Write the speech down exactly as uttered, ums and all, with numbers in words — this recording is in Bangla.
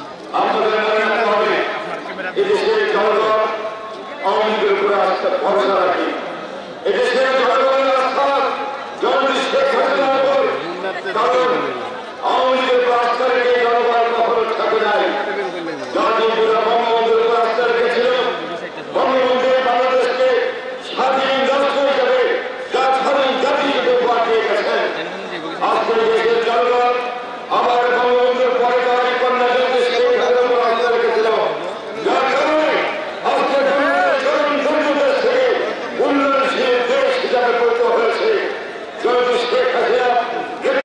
আপনাদের মনে রাখতে হবে এদেশের জনগণ আওয়ামী লীগের উপরে আস্থা ভরসা রাখি। এদেশের জনগণের আস্থা জনগণ শেখ হাসিনার উপর, কারণ